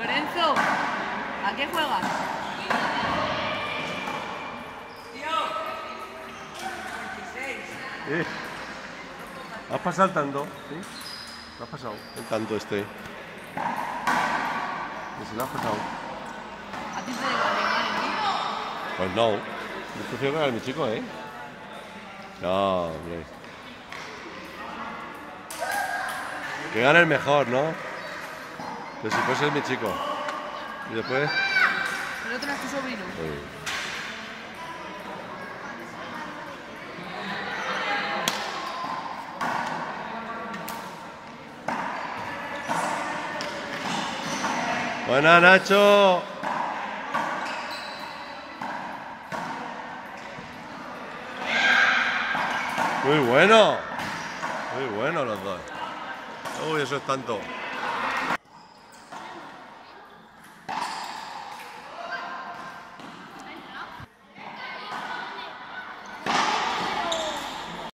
Lorenzo, ¿a qué juegas? ¿Has pasado el tanto? ¿Sí? ¿Lo has pasado? El tanto este. ¿Que se lo has pasado? A ti te da igual, ¿no? Pues no. Yo prefiero ganar a mi chico, ¿eh? No, hombre. Que gane el mejor, ¿no? Pero si fuese mi chico. Y después... El otro es tu sobrino. Buena, Nacho. Muy bueno. Muy bueno los dos. Uy, eso es tanto.